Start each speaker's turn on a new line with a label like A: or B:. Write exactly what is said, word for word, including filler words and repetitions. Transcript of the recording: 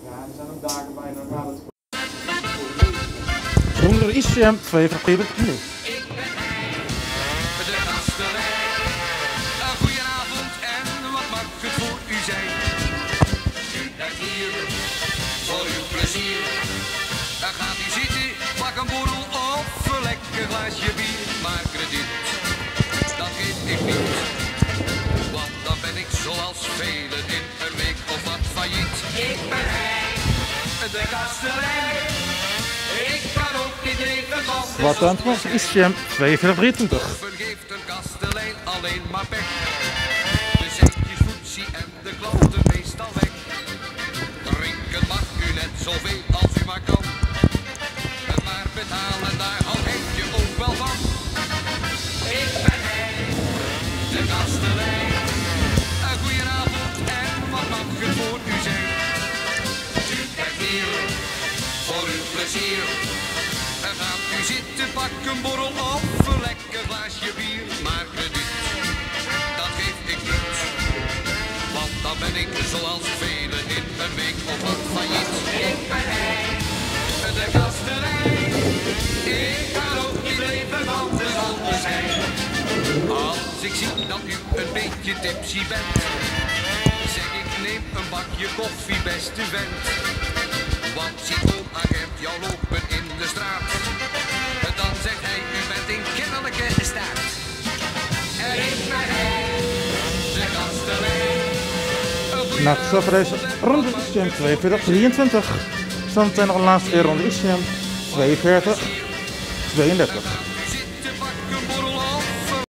A: Ja, er zijn ook dagen bij, dan gaat het
B: Ronde I C M twee vergeven nu.
C: Ik ben de kastelein. Een goedenavond en wat mag het voor u zijn? U bent hier voor uw plezier. Dan gaat u zitten, pak een borrel of een lekker glaasje bier. Maar krediet, dat geef ik niet. Want dan ben ik zoals velen in een week of wat failliet. Ik ben hij, de kastelein. Ik kan ook niet leven van de
B: Wat dan was I C M twee drieëntwintig.
C: Oven geeft een kastelein alleen maar pech. De centjes voetzie en de klanten meestal weg. Drinken mag u net zoveel als u maar kan. Maar betalen, daar hou ik je ook wel van. Ik ben hij, de kastelein. Een goedenavond en wat mag het voor u zijn? U bent hier voor uw plezier. En gaat u zitten, pak een borrel of een lekker glaasje bier. Maar krediet, dat geef ik niet. Want dan ben ik zoals velen in een week of wat failliet. Ik ben hij, de kastelein. Ik kan ook niet leven van de zonder zijn. Als ik zie dat u een beetje tipsy bent, zeg ik neem een bakje koffie, beste vent. Want ziet oom agent jou lopen in de straat, dan zegt hij, u bent in kennelijke staat. En ik ben hij, de kastelein.
B: Na zover deze ronde I C M twee drieëntwintig. Zometeen nog een laatste ronde I C M tweeënveertig tweeëndertig.